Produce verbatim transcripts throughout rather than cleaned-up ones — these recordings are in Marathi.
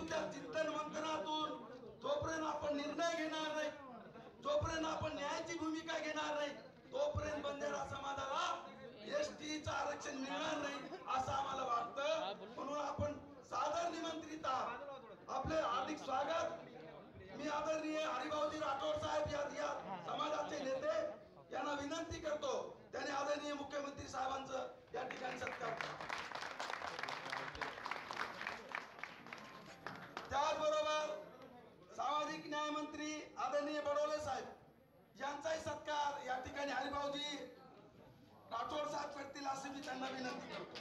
त्या चिंतन मंथनातून जोपर्यंत आपण निर्णय घेणार नाही, जोपर्यंत आपण न्यायाची भूमिका घेणार नाही, तोपर्यंत बंजारा समाजाला एसटीचं आरक्षण मिळणार नाही असं आम्हाला वाटतं. म्हणून आपण सादर निमंत्रित आहात. आपले हार्दिक स्वागत. मी आदरणीय हरिभाऊजी राठोड साहेब या, या समाजाचे नेते यांना विनंती करतो, त्याने आदरणीय मुख्यमंत्री साहेबांचं या ठिकाणी सत्कार करा. त्याचबरोबर सामाजिक न्याय मंत्री आदरणीय बडोले साहेब यांचाही सत्कार या ठिकाणी हरिभाऊजी राठोड साहेब करतील अशी मी त्यांना विनंती करतो.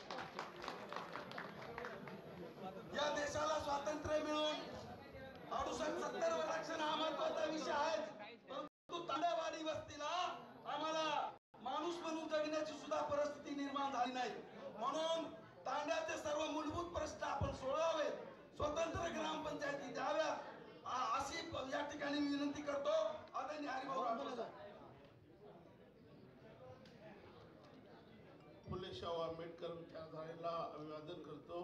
या देशाला स्वातंत्र्य मिळून अडुसष्ट सत्तर वर्ष हा महत्वाचा विषय आहे, परंतु तांडेवाडी वस्तीला आम्हाला माणूस म्हणून जगण्याची सुद्धा परिस्थिती निर्माण झाली नाही. म्हणून तांड्याचे सर्व मूलभूत प्रश्न आपण सोडवावेत, स्वतंत्र ग्रामपंचायती द्याव्यात अशी या ठिकाणी मी विनंती करतो. आदरणीय हरिभाऊ राठोड साहेब. फुले शाहू आंबेडकर विचारधारेला अभिवादन करतो.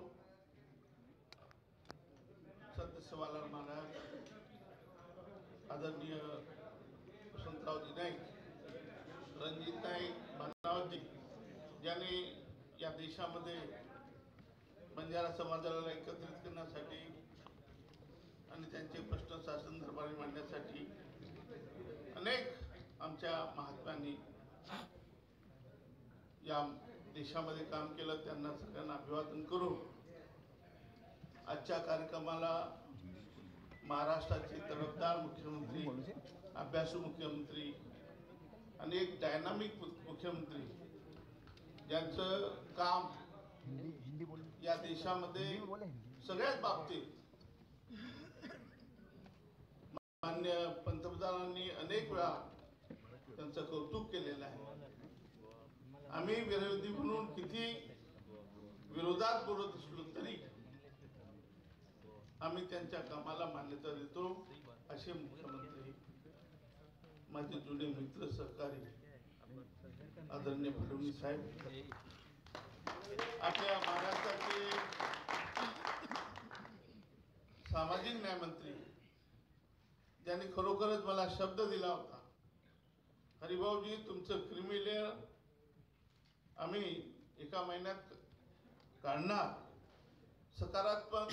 सदस्य बाला महाराज, आदरणीय वसंतरावजी नाईक, रणजित नाईक, भानावजी, ज्याने या देशामध्ये बंजारा समाजाला एकत्रित करण्यासाठी आणि त्यांचे प्रश्न शासन दरबारी मांडण्यासाठी अनेक आमच्या महात्म्यांनी या देशामध्ये काम केलं. त्यांना सगळ्यांना अभिवादन करून आजच्या कार्यक्रमाला महाराष्ट्राचे तडफदार मुख्यमंत्री, अभ्यासू मुख्यमंत्री आणि एक डायनामिक मुख्यमंत्री ज्यांचं काम या देशामध्ये सगळ्याच बाबतीत माननीय पंतप्रधानांनी अनेक वेळा त्यांचं कौतुक केलेलं आहे. आम्ही विरोधी म्हणून किती विरोधात बोलत असलो तरी आम्ही त्यांच्या कामाला मान्यता देतो. असे मुख्यमंत्री माझे जुने मित्र सहकारी आदरणीय फडणवीस साहेब, आपल्या महाराष्ट्राचे सामाजिक न्याय मंत्री, ज्यांनी खरोखरच मला शब्द दिला होता, हरिभाऊजी तुमचं क्रिमिलेअर आम्ही एका महिन्यात काढणार, सकारात्मक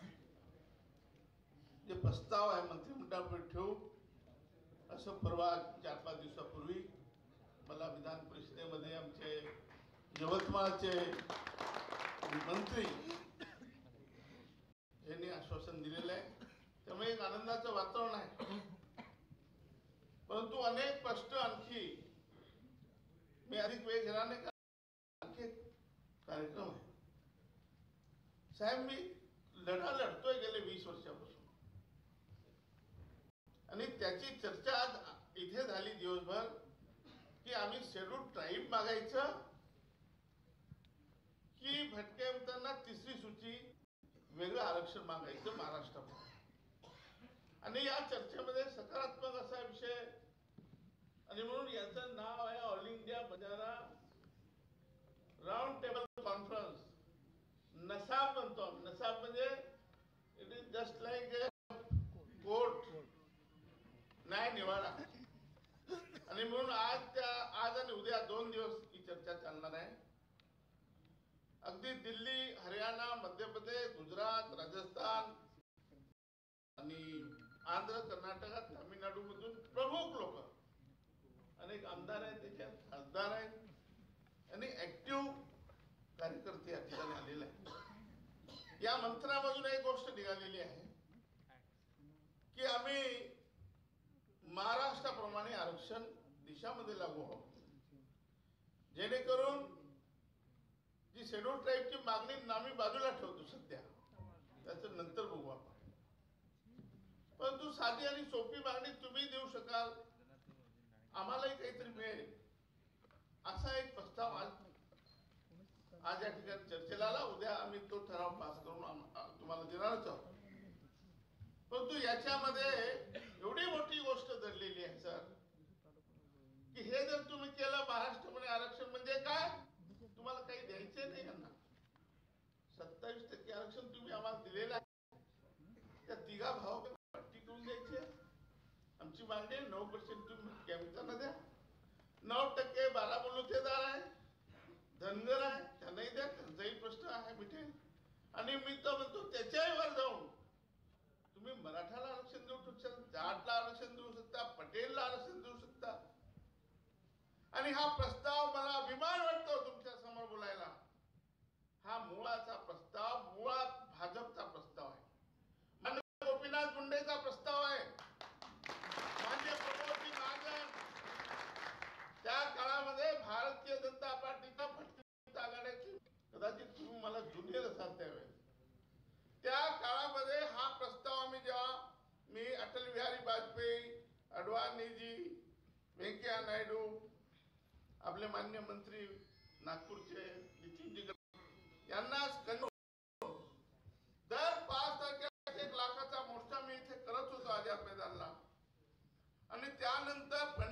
जे प्रस्ताव आहे मंत्रिमंडळावर ठेवू, असं परवा चार पाच दिवसापूर्वी मला विधान परिषदेमध्ये आमचे यवतमाळचे मंत्री यांनी आश्वासन दिलेलं आहे. त्यामुळे एक आनंदाचं वातावरण आहे. परंतु अनेक प्रश्न आणखी मी अधिक वेळ घेणार नाही, आणखी एक कार्यक्रम आहे. साहेब, मी लढा लढतोय गेले वीस वर्षापासून आणि त्याची चर्चा आज इथे झाली दिवसभर की आम्ही शेड्यूल ट्राईब मागायचं की भटक्या मित्रांना तिसरी सूची वेगळं आरक्षण मागायचं महाराष्ट्रात. आणि या चर्चेमध्ये सकारात्मक असा विषय, आणि म्हणून याचं नाव आहे all India Banjara round table conference. नसाब म्हणतो. नसाब म्हणजे it is just like court, न्याय निवाडा. आणि म्हणून आज त्या आज आणि उद्या दोन दिवस ही चर्चा चालणार आहे. अगदी दिल्ली, हरियाणा, मध्य प्रदेश, गुजरात, राजस्थान आणि आंध्र, कर्नाटक, तामिळनाडू मधून प्रमुख लोक, अनेक आमदार आहेत, त्याच्यात खासदार आहेत आणि ऍक्टिव्ह कार्यकर्ते या ठिकाणी आलेले आहेत. या मंत्रामधून एक गोष्ट निघालेली आहे की आम्ही महाराष्ट्राप्रमाणे आरक्षण देशामध्ये लागू व्हावं, जेणेकरून जी शेड्यूल ट्राईबची मागणी आम्ही बाजूला ठेवतो सध्या, त्याचं नंतर बघू आपण. परंतु साधी आणि सोपी मागणी तुम्ही देऊ शकाल, आम्हालाही काहीतरी मिळेल, असा एक प्रस्ताव आज आज या ठिकाणी चर्चेला आला. उद्या आम्ही तो ठराव पास करून तुम्हाला देणारच आहोत. परंतु याच्यामध्ये एवढी मोठी गोष्ट दडलेली आहे सर की हे जर तुम्ही केलं महाराष्ट्रामध्ये आरक्षण म्हणजे काय, तुम्हाला काही द्यायचे नाही. यांना सत्तावीस टक्के आरक्षण तुम्ही आम्हाला दिलेलं आहे, त्याच्यामध्ये नऊ पर्सेंट तुम्ही कॅमिकलला द्या. नऊ टक्के बारा बलुतेदार आहे, धनगर आहे, त्यांनाही द्या, त्यांचाही प्रश्न आहे मिटेल. आणि मी तर म्हणतो त्याच्याही वर जाऊन तुम्ही मराठाला आरक्षण देऊ शकता, जाटला आरक्षण देऊ शकता, पटेलला आरक्षण देऊ शकता. आणि हा प्रस्ताव मला अभिमान वाटतो तुमच्या समोर बोलायला. हा मुळाचा प्रस्ताव मुळात भाजपचा प्रस्ताव आहे, माननीय गोपीनाथ मुंडेचा प्रस्ताव आहे. माननीय प्रमोदजी महाजन त्या काळामध्ये भारतीय जनता पार्टीच्या फटकीत आघाडीची, कदाचित तुम्ही मला ज्युनियर असाल त्यावेळेस, त्या काळामध्ये हा प्रस्ताव आम्ही जेव्हा मी अटल बिहारी वाजपेयी, अडवाणीजी, व्यंकय्या नायडू, आपले मान्य मंत्री नागपूरचे नितीनजी यांना दर पाच तारखेला एक लाखाचा मोर्चा मी इथे करत होतो आझाद मैदानला. आणि त्यानंतर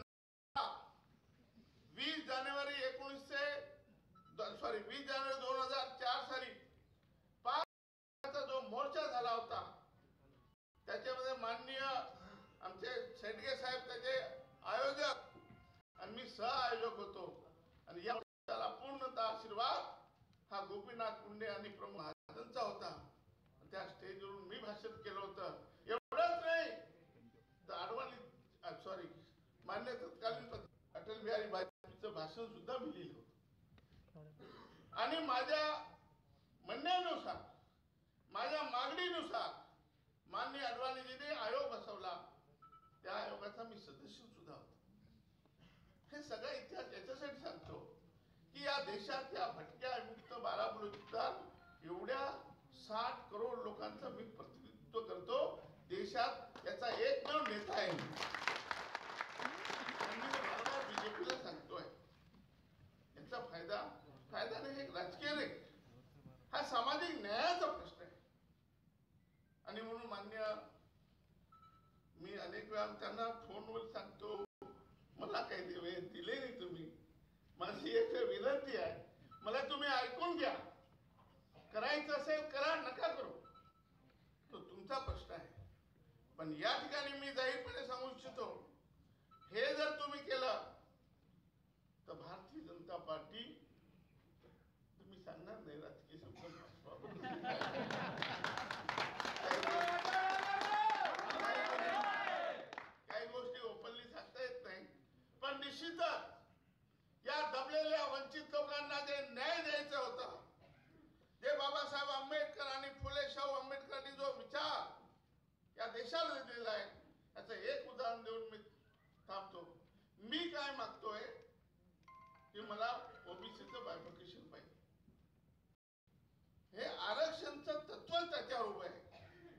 वीस जानेवारी एकोणीसशे सॉरी वीस जानेवारी दोन हजार चार साली पाच जो मोर्चा झाला होता त्याच्यामध्ये माननीय आमचे शेडगे साहेब त्याचे आयोजक आणि मी सह आयोजक होतो. आणि या त्याला पूर्णतः आशीर्वाद हा गोपीनाथ मुंडे आणि प्रमोद महाजनचा होता. त्या स्टेजवरून मी भाषण केलं होतं. एवढंच नाही तर अडवाणी सॉरी मान्य तत्कालीन अटल बिहारी वाजपेयीचं भाषण सुद्धा मी लिहिलं होतं. आणि माझ्या म्हणण्यानुसार, माझ्या मागणीनुसार माननीय अडवाणीजीने आयोग बसवला. त्या आयोगाचा मी सदस्य सुद्धा होतो. हे सगळा इतिहास याच्यासाठी सांगतो की या देशात या भटक्या मुक्त बारा बलुतेदार एवढ्या साठ करोड लोकांचं मी प्रतिनिधित्व करतो. देशात याचा एकमेव नेता आहे. बीजेपीला सांगतोय याचा फायदा फायदा नाही, हे राजकीय नाही, हा सामाजिक न्यायाचा प्रश्न आहे. आणि म्हणून मान्य मी अनेक वेळा त्यांना फोनवर सांगतो, मला काही वेळ दिले नाही तुम्ही. माझी एक विनंती आहे, मला तुम्ही ऐकून घ्या. करायचं असेल करा, नका करू, तो तुमचा प्रश्न आहे. पण या ठिकाणी मी जाहीरपणे सांगू इच्छितो, हे जर तुम्ही केलं तर भारतीय जनता पार्टी, तुम्ही सांगणार नाही राजकीय काही गोष्टी ओपनली सांगता येत नाही, पण निश्चितच या दबलेल्या वंचित लोकांना जे न्याय द्यायचं होतं, जे बाबासाहेब आंबेडकर आणि फुले शाहू आंबेडकरांनी जो विचार या देशाला दिलेला आहे, याचं एक उदाहरण देऊन मी थांबतो. मी काय मागतोय की मला ओबीसीचं बायफर्केशन पाहिजे. हे आरक्षणचं तत्व त्याच्यावर उभं आहे.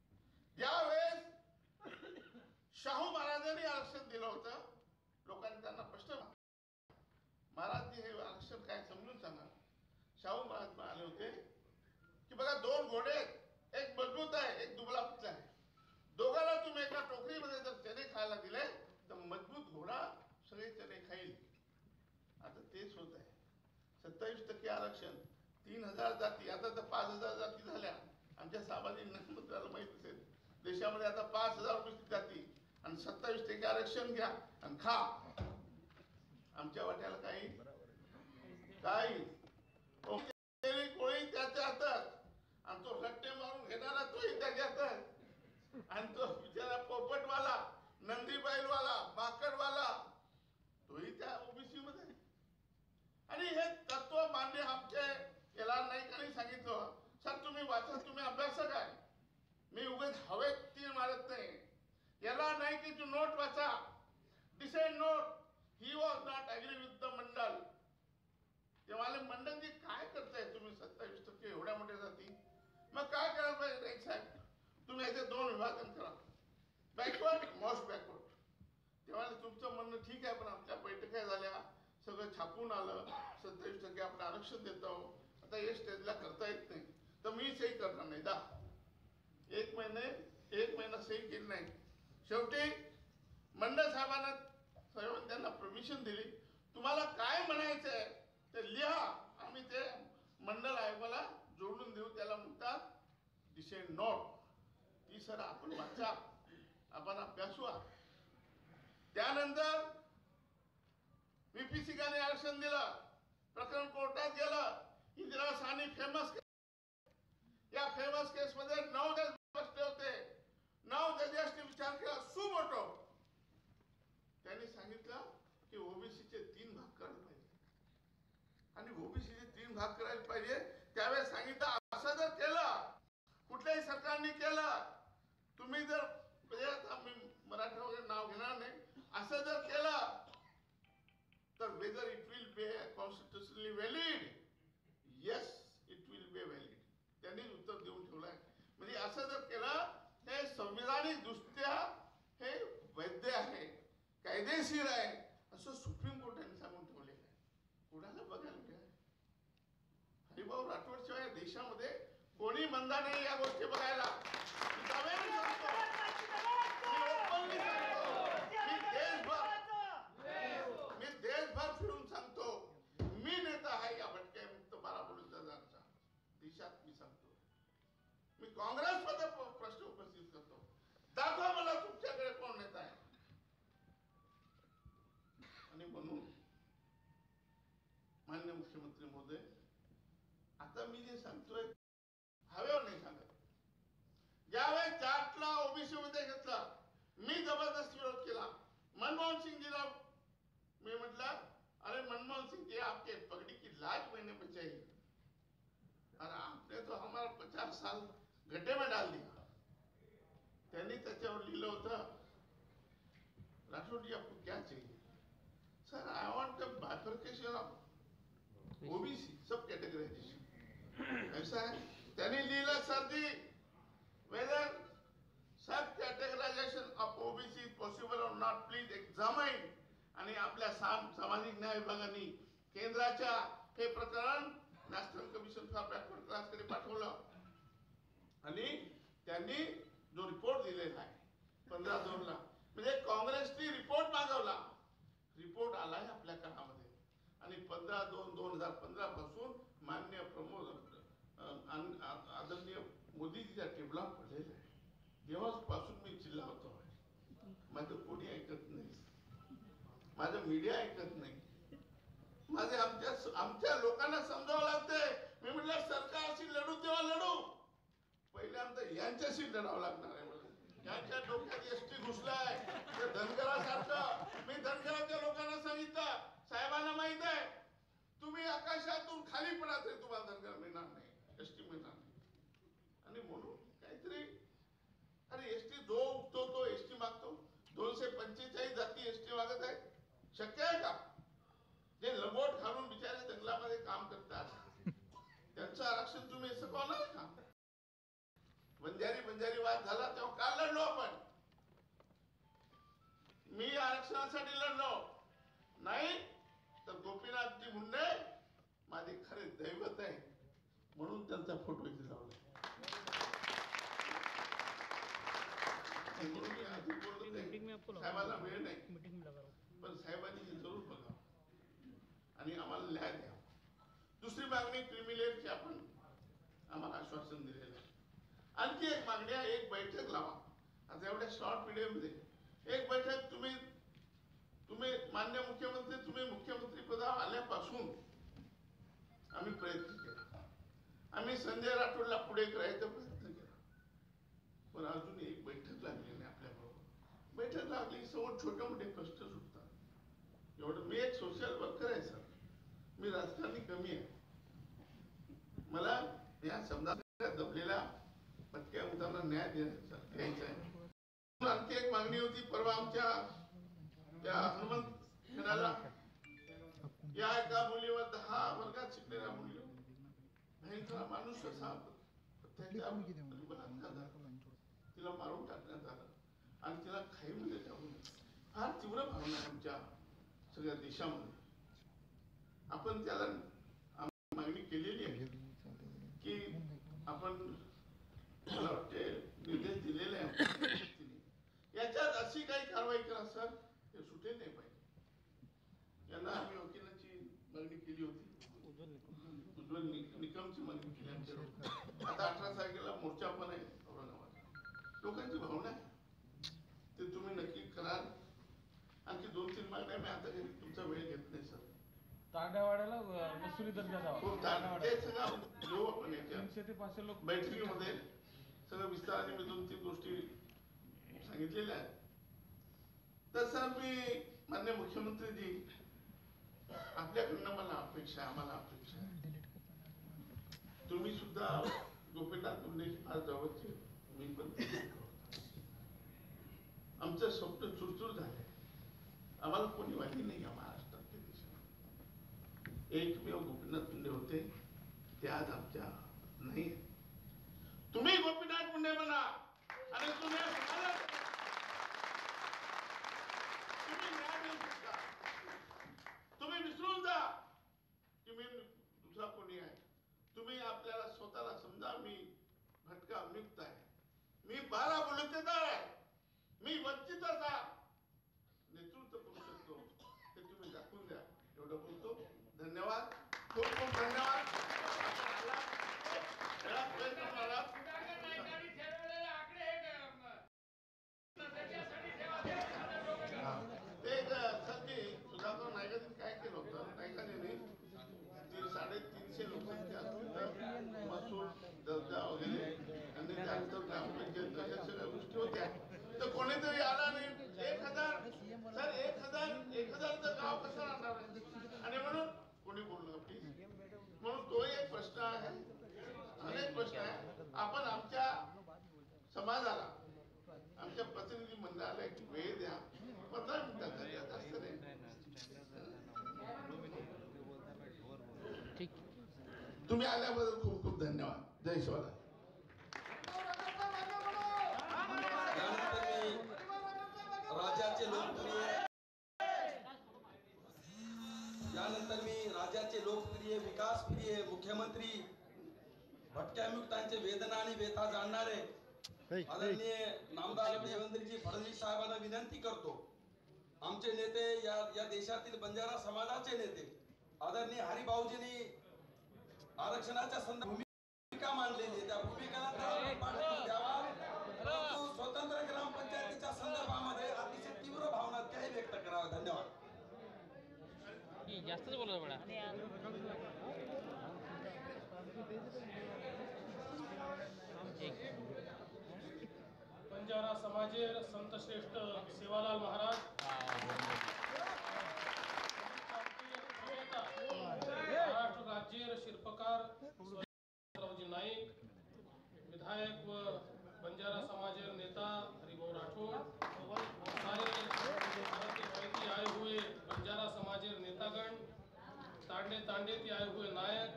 ज्यावेळेस शाहू महाराजांनी आरक्षण दिलं होतं, लोकांनी त्यांना प्रश्न महाराज हे आरक्षण काय समजून सांगा. शाहू महाराज आले होते की बघा दोन घोडे आहेत, एक मजबूत आहे, एक दुबळा पुतला आहे. दोघांना तुम्ही एका टोकरीमध्ये जर चणे खायला दिले तर मजबूत घोडा सगळे चणे खाईल. आता तेच होत आहे. सत्तावीस टक्के आरक्षण, तीन हजार जाती, आता तर पाच हजार जाती झाल्या. आमच्या सामाजिक न्याय मंत्र्याला माहित असेल, देशामध्ये आता पाच हजार उपस्थित जाती आणि सत्तावीस टक्के आरक्षण घ्या आणि खा. आमच्या वाट्याला काही काही कोळी त्याच्या हातात आणि तो रट्टे मारून घेणारा तोही त्याच्या हातात आणि तो बिचारा पोपटवाला, नंदी बैलवाला, माकडवाला तोही त्या ओबीसी मध्ये. आणि हे तत्व मान्य आमचे केदार नाईकांनी सांगितलं. सर तुम्ही वाचा, तुम्ही अभ्यासक आहे, मी उगाच हवेत तीर मारत नाही. याला नाईकीची नोट वाचा, dissent note. He was not agree with the Mandal. तेव्हा मंडलजी काय करताय तुम्ही सत्तावीस टक्के एवढ्या मोठ्या जाती, मग काय करायला पाहिजे नाईक साहेब, तुम्ही याचे दोन विभाजन करा, बॅकवर्ड मोस्ट बॅकवर्ड. तेव्हा तुमचं म्हणणं ठीक आहे, पण आमच्या बैठका झाल्या, सगळं छापून आलं, सत्तावीस टक्के आपण आरक्षण देतो. आता हे स्टेजला करता येत नाही तर मी सही करणार नाही. दा एक महिने एक महिना सही केली नाही. शेवटी मंडळ साहेबांना सर्व त्यांना परमिशन दिली. तुम्हाला काय म्हणायचंय ते लिहा, आम्ही ते मंडळ आयोगाला जोडून देऊ. त्याला म्हणतात डिसेंट नोट. ती सर आपण वाचा, आपण अभ्यासू. त्यानंतर विपीसिकाने आरक्षण दिलं, प्रकरण कोर्टात गेलं. इंदिरा साहनी फेमस, या फेमस केस मध्ये नऊ जज बसले होते. नऊ जजांनी विचार केला सुमोटो. त्यांनी सांगितलं की ओबीसीचे तीन भाग करायला पाहिजे आणि ओबीसीचे तीन भाग करायला पाहिजे. त्यावेळेस सांगितलं असं जर केलं, कुठल्याही सरकारने केलं, तुम्ही जर म्हणजे आता मी मराठा वगैरे नाव घेणार नाही, असं जर केलं तर whether it will be constitutionally valid, yes it will be valid. त्यांनी उत्तर देऊन ठेवलंय. म्हणजे असं जर केलं हे संविधानिक दृष्ट्या हे वैध आहे, कायदेशीर आहे, असं सुप्रीम कोर्टाने सांगून ठेवलेलं आहे. कोणाला बघायला मिळालं? हरिभाऊ राठोड शिवाय देशामध्ये कोणी मंदा नाही या गोष्टी बघायला. मी देशभर फिरून सांगतो, मी नेता आहे या भटक्या मुक्त बाराबोलीचा देशात. मी सांगतो, मी काँग्रेसमध्ये प्रश्न उपस्थित करतो, दाखवा मला तुमच्याकडे कोण नेता आहे. आणि म्हणून माननीय मुख्यमंत्री महोदय, आता मी जे सांगतोय हवेवर नाही सांगत. ज्यावेळेस जाटला ओबीसी मध्ये घेतला, मी जबरदस्त विरोध केला. मनमोहन सिंगजीला मी म्हटलं, अरे मनमोहन सिंह जी आपके पगड़ी की लाज मैंने बचाई और आपने तो हमारा पचास साल गड्ढे में डाल दिया. त्यांनी त्याच्यावर लिहिलं होतं, राठौड़ जी आपको क्या चाहिए? Sir I want the bifurcation of OBC, sub categorisation. ऐसा है. त्यांनी लिहिलं, सर जी whether sub categorisation of OBC is possible और नॉट, प्लीज एक्झामाइन. आणि आपल्या सामाजिक न्याय विभागाने केंद्राच्या हे प्रकरण नॅशनल कमिशन फॉर बॅकवर्ड क्लासकडे पाठवलं आणि त्यांनी जो रिपोर्ट दिलेला आहे पंधरा दोन ला, म्हणजे काँग्रेसने रिपोर्ट मागवला, रिपोर्ट आलाय आपल्या कानामध्ये. आणि पंधरा दोन दोन हजार पंधरा पासून माननीय प्रमोद आदरणीय मोदीजीच्या टेबलावर पडलेलं आहे. तेव्हापासून मी चिल्लावतो, माझं कोणी ऐकत नाही, माझं मीडिया ऐकत नाही, माझे आमच्या आमच्या लोकांना समजावं लागतंय. मी म्हटलं सरकारशी लढू तेव्हा लढू, पहिल्यांदा यांच्याशी लढावं लागणार आहे. यांच्या डोक्यात एसटी घुसलाय ते धनगरासारखं. मी धनगराच्या लोकांना सांगितलं, साहेबांना माहित आहे, तुम्ही आकाशातून खाली पडा तरी तुम्हाला धनगर मिळणार नाही, एसटी मिळणार नाही. आणि म्हणून काहीतरी, अरे एसटी जो उठतो तो एसटी मागतो. दोनशे पंचेचाळीस जाती एसटी मागत आहेत. शक्य आहे का? जे लंगोट घालून बिचारे जंगलामध्ये काम करतात त्यांचं आरक्षण तुम्ही सकवणार का? बंजारी बंजारी वाद झाला तेव्हा का लढलो आपण? मी आरक्षणासाठी लढलो नाही तर गोपीनाथजी मुंडे माझे खरे दैवत आहे म्हणून त्यांचा फोटो इथे लावला. साहेबांना वेळ नाही, पण साहेबांनी हे जरूर बघा आणि आम्हाला न्याय द्या. दुसरी मागणी क्रिमिलेअरची आपण आम्हाला आश्वासन दिलेलं आहे. आणखी एक मागणी आहे, एक बैठक लावा. आता एवढ्या शॉर्ट पिरियडमध्ये एक बैठक तुम्ही तुम्ही मान्य मुख्यमंत्री तुम्ही मुख्यमंत्री पदावर आल्यापासून आम्ही प्रयत्न केला. आम्ही संजय राठोडला पुढे करायचा प्रयत्न केला, पण अजून एक बैठक लागली नाही आपल्या बरोबर. बैठक लागली समोर छोटे मोठे कष्ट सुटतात. एवढं मी एक सोशल वर्कर आहे सर, मी राजकारणी कमी आहे. मला या समजा दबलेल्या भटक्या मुलांना न्याय द्यायचा द्यायचा आहे. आणखी एक मागणी होती. परवा आमच्या त्या हनुमंत खेळाला या एका मुलीवर दहा वर्गात शिकलेल्या मुली भयंकर माणूस असा तिला मारून टाकण्यात आलं आणि तिला खाईमध्ये टाकून. फार तीव्र भावना आहे आमच्या सगळ्या देशामध्ये. आपण त्याला मागणी केलेली आहे की आपण मला वाटते निर्देश दिलेले आहे याच्यात अशी काही कारवाई करा सर, हे सुटेल नाही पाहिजे. यांना आम्ही वकिलाची मागणी केली होती, उज्ज्वल निकमची मागणी केली आमच्या. आता अठरा तारखेला मोर्चा पण आहे औरंगाबाद. लोकांची भावना आहे ते तुम्ही नक्की कराल तांड्यावाड्याला मसुरी दर्जा द्यावा. खूप छान. ते सगळं घेऊ आपण याच्या तीनशे ते पाचशे लोक बैठकीमध्ये सगळं विस्ताराने मी दोन तीन गोष्टी सांगितलेल्या आहेत. तर सर मी माननीय मुख्यमंत्रीजी आपल्याकडनं मला अपेक्षा आम्हाला अपेक्षा आहे. तुम्ही सुद्धा गोपीनाथ मुंडे फार जवळचे, मी पण आमचं स्वप्न चुरचूर झालंय. आम्हाला कोणी वाटली नाही या महाराष्ट्रातल्या देशात. एकमेव गोपीनाथ मुंडे होते, ते आज आमच्या नाही. तुम्ही गोपीनाथ मुंडे म्हणा आणि तुम्ही तुम्ही न्याय देऊ शकता. तुम्ही विसरून जा की मी दुसरा कोणी आहे. तुम्ही आपल्याला स्वतःला समजा मी भटका मुक्त आहे, मी बारा बलुतेदार आहे, मी वंचिताचा नेतृत्व करू शकतो, ते तुम्ही दाखवून द्या. एवढं बोलतो. धन्यवाद, खूप खूप धन्यवाद. प्रयत्न करा. एक सध्या सुधाकर नायकांनी काय केलं होतं, नायकांनी साडेतीनशे लोकांच्या महसूल दर्जा वगैरे आणि त्यानंतर ग्रामपंचायत अशा सगळ्या गोष्टी होत्या. तर कोणीतरी आला नाही. एक हजार सर एक हजार एक हजारचं गाव कसं राहणार आहे आणि म्हणून कोणी बोललं प्लीज. म्हणून तो एक प्रश्न आहे, अनेक प्रश्न आहे. आपण आमच्या समाजाला आमच्या प्रतिनिधी मंडळाला एक वेळ द्या. पंधरा मिनिटाचा द्या, जास्त नाही. तुम्ही आल्याबद्दल खूप खूप धन्यवाद. जय शिवराय. राज्याचे लोकप्रिय यानंतर मी राज्याचे लोकप्रिय विकासप्रिय मुख्यमंत्री भटक्यामुक्तांचे वेदना आणि व्यथा जाणणारे आदरणीय नामदार देवेंद्रजी फडणवीस साहेबांना विनंती करतो. आमचे नेते या या देशातील बंजारा समाजाचे नेते आदरणीय हरिभाऊजींनी आरक्षणाच्या संदर्भात भूमिका मांडलेली, त्या भूमिकेला पाठिंबा द्यावा. परंतु स्वतंत्र ग्रामपंचायतीच्या संदर्भामध्ये अतिशय तीव्र भावना त्याही व्यक्त कराव्या. धन्यवाद. जास्तच बोलत बडा. बंजारा समाजेर संत श्रेष्ठ सेवालाल महाराज, महाराष्ट्र राज्य शिल्पकार रावजी नाईक, विधायक व बंजारा समाजेर नेता हरिभाऊ राठोड, सारे भारत आए हुए बंजारा समाजेर नेतागण, तांडे तांडे ती आए हुए नायक,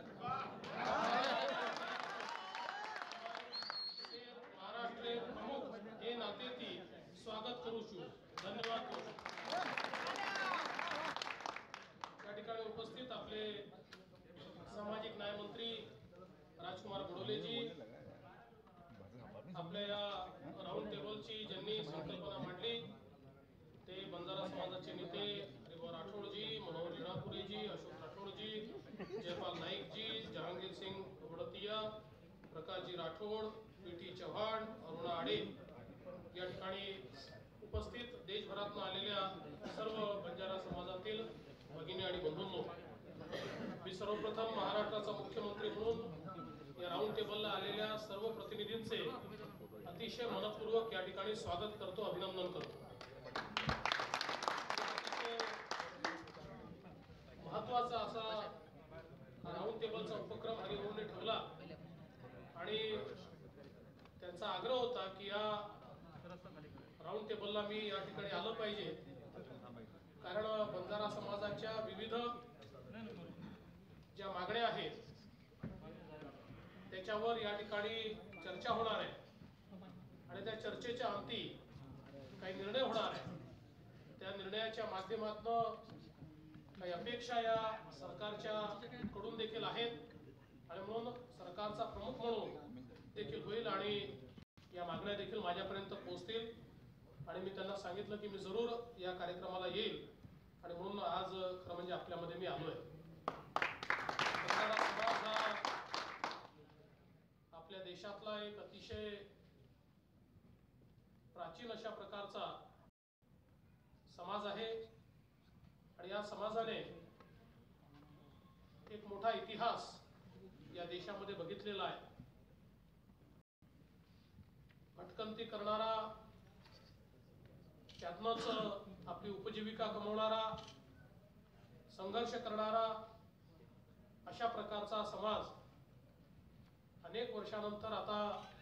महाराष्ट्र प्रमुख हे नाते ती स्वागत करू छु. धन्यवाद करू. या ठिकाणी उपस्थित आपले सामाजिक न्याय मंत्री राजकुमार बडोलेजी, आपल्या या राऊंड टेबलची ज्यांनी संकल्पना मांडली ते बंजारा समाजाचे नेते हरिभाऊ राठोडजी, मनोहर लिणापुरेजी, अशोक राठोडजी, जयपाल नाईकजी, जहांगीर सिंग घोडतिया, प्रकाशजी राठोड, पी टी चव्हाण, अरुणा आडे, या ठिकाणी उपस्थित देशभरातून आलेल्या सर्व बंजारा समाजातील भगिनी आणि बंधूंनो, मी सर्वप्रथम महाराष्ट्राचा मुख्यमंत्री म्हणून या राऊंड टेबलला आलेल्या सर्व प्रतिनिधींचे अतिशय मनपूर्वक या ठिकाणी स्वागत करतो, अभिनंदन करतो. महत्वाचा असा राऊंड टेबलचा उपक्रम हरिभाऊने ठेवला आणि त्यांचा आग्रह होता की या राऊंड टेबलला मी या ठिकाणी आलं पाहिजे, कारण बंजारा समाजाच्या विविध ज्या मागण्या आहेत त्याच्यावर या ठिकाणी चर्चा होणार आहे आणि त्या चर्चेच्या अंती काही निर्णय होणार आहे. त्या निर्णयाच्या माध्यमातून काही अपेक्षा या सरकारच्या कडून देखील आहेत आणि म्हणून सरकारचा प्रमुख म्हणून देखील होईल आणि या मागण्या देखील माझ्यापर्यंत पोहोचतील आणि मी त्यांना सांगितलं की मी जरूर या कार्यक्रमाला येईल आणि म्हणून आज खरं म्हणजे आपल्यामध्ये मी आलोय. बंजारा समाज हा आपल्या देशातला एक अतिशय प्राचीन अशा प्रकारचा समाज आहे आणि या समाजाने मोठा इतिहास या देशामध्ये बघितलेला आहे. भटकंती करणारा, त्यातनंच आपली उपजीविका कमवणारा, संघर्ष करणारा अशा प्रकारचा समाज अनेक वर्षानंतर आता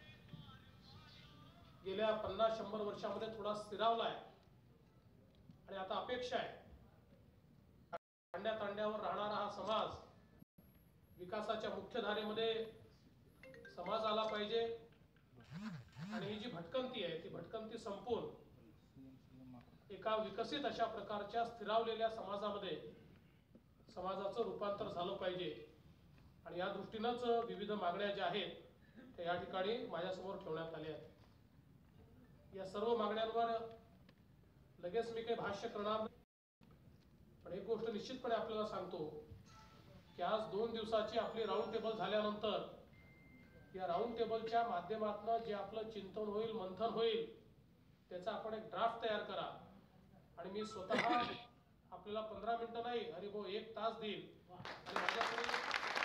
गेल्या पन्नास शंभर वर्षामध्ये थोडा स्थिरावलाय. आणि आता अपेक्षा आहे तांड्या तांड्यावर राहणारा हा समाज विकासाच्या मुख्यधारेमध्ये समाज आला पाहिजे. आणि ही जी भटकंती आहे ती भटकंती संपून एका विकसित अशा प्रकारच्या स्थिरावलेल्या समाजामध्ये समाजाचं रूपांतर झालं पाहिजे. आणि या दृष्टीनंच विविध मागण्या ज्या आहेत त्या या ठिकाणी माझ्यासमोर ठेवण्यात आल्या आहेत. या सर्व मागण्यांवर लगेच मी काही भाष्य करणार नाही, पण एक गोष्ट निश्चितपणे आपल्याला सांगतो की आज दोन दिवसाची आपली राऊंड टेबल झाल्यानंतर या राऊंड टेबलच्या माध्यमातून जे आपलं चिंतन होईल, मंथन होईल, त्याचा आपण एक ड्राफ्ट तयार करा. आणि मी स्वतः आपल्याला पंधरा मिनिटं नाही हरिभाऊ एक तास देईल आणि माझ्याकडे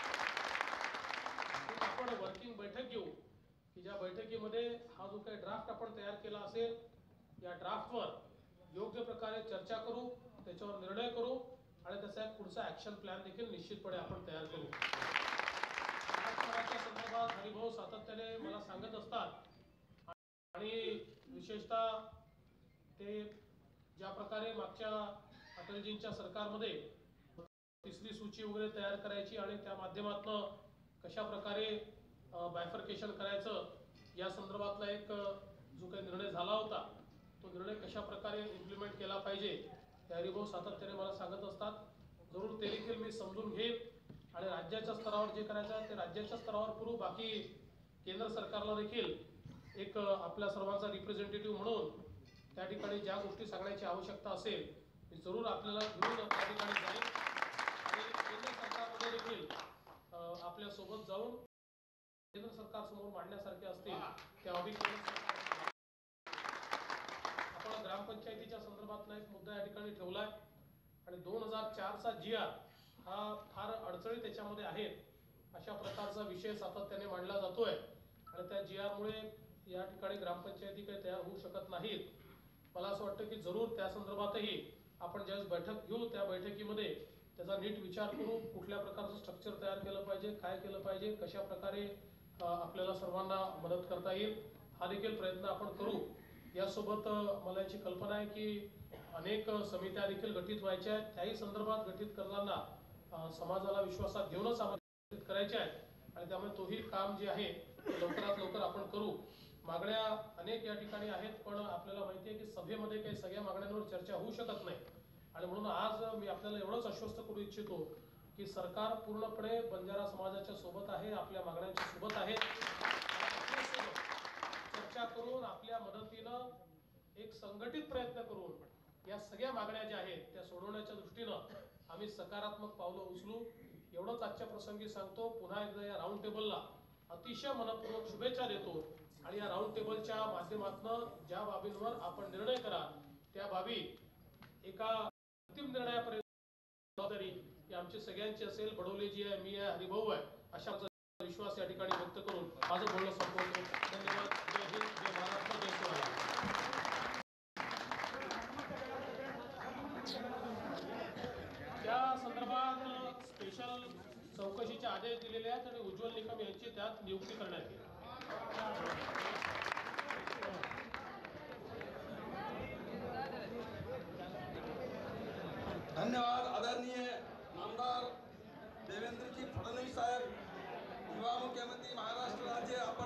आपण वर्किंग बैठक घेऊ की ज्या बैठकीमध्ये हा जो काही ड्राफ्ट आपण तयार केला असेल या ड्राफ्टवर योग्य प्रकारे चर्चा करू, त्याच्यावर निर्णय करू आणि त्याचा एक पुढचा ऍक्शन प्लॅन देखील निश्चितपणे आपण तयार करू. राजकारणाच्या संदर्भात हरिभाऊ सातत्याने मला सांगत असतात आणि विशेषतः ते ज्या प्रकारे मागच्या अटलजींच्या सरकारमध्ये तिसरी सूची वगैरे तयार करायची आणि त्या माध्यमातून कशा प्रकारे बायफर्केशन करायचं या संदर्भातला एक जो काही निर्णय झाला होता तो निर्णय कशा प्रकारे इम्प्लिमेंट केला पाहिजे ते हरिभाऊ सातत्याने मला सांगत असतात. जरूर ते देखील मी समजून घेईन आणि राज्याच्या स्तरावर जे करायचं आहे ते राज्याच्या स्तरावर करू. बाकी केंद्र सरकारला देखील एक आपल्या सर्वांचा रिप्रेझेंटेटिव्ह म्हणून त्या ठिकाणी ज्या गोष्टी सांगण्याची आवश्यकता असेल ती जरूर आपल्याला घेऊन त्या ठिकाणी जाईल आणि केंद्र सरकारमध्ये देखील आपल्या सोबत जाऊन केंद्र सरकार समोर मांडण्यासारखे असतील त्या बाबी आपण ग्रामपंचायतीच्या संदर्भातला एक मुद्दा या ठिकाणी ठेवलाय आणि दोन हजार चारचा जी आर हा फार अडचणी त्याच्यामध्ये आहेत अशा प्रकारचा विषय सातत्याने मांडला जातोय आणि त्या जी आर मुळे या ठिकाणी ग्रामपंचायती काही तयार होऊ शकत नाहीत. मला असं वाटतं की जरूर त्या संदर्भातही आपण ज्यावेळेस बैठक घेऊ त्या बैठकीमध्ये त्याचा नीट विचार करू, कुठल्या प्रकारचं स्ट्रक्चर तयार केलं पाहिजे, काय केलं पाहिजे, कशा प्रकारे आपल्याला सर्वांना मदत करता येईल हा देखील प्रयत्न आपण करू. यासोबत मला याची कल्पना आहे की अनेक समित्या देखील गठीत व्हायच्या आहेत. त्याही संदर्भात गठीत करताना समाजाला विश्वासात घेऊनच गठीत करायचे आहेत आणि त्यामुळे तोही काम जे आहे ते लवकरात लवकर आपण करू. मागण्या अनेक या ठिकाणी आहेत पण आपल्याला माहिती आहे की सभेमध्ये काही सगळ्या मागण्यांवर चर्चा होऊ शकत नाही आणि म्हणून आज मी आपल्याला एवढंच आश्वस्त करू इच्छितो की सरकार पूर्णपणे बंजारा समाजाच्या सोबत आहे, आपल्या मागण्यांच्या सोबत आहे. चर्चा करून आपल्या मदतीनं एक संघटित प्रयत्न करून या सगळ्या मागण्या ज्या आहेत त्या सोडवण्याच्या दृष्टीनं आम्ही सकारात्मक पावलं उचलू एवढंच आजच्या प्रसंगी सांगतो. पुन्हा एकदा या राऊंड टेबलला अतिशय मनपूर्वक शुभेच्छा देतो आणि या राऊंड टेबलच्या माध्यमातून ज्या बाबींवर आपण निर्णय करा त्या बाबी एका अंतिम निर्णयापर्यंत जबाबदारी ही आमची सगळ्यांची असेल. बडोलेजी आहे, मी आहे, हरिभाऊ आहे अशा विश्वास या ठिकाणी व्यक्त करून माझं बोलणं संपवतो. धन्यवाद. जय हिंद, जय महाराष्ट्र, जय शिवराय. त्या संदर्भात स्पेशल चौकशीचे आदेश दिलेले आहेत आणि उज्ज्वल निकम यांची त्यात नियुक्ती करण्यात येईल. धन्यवाद. आदरणीय आमदार देवेंद्रजी फडणवीस साहेब, युवा मुख्यमंत्री महाराष्ट्र राज्य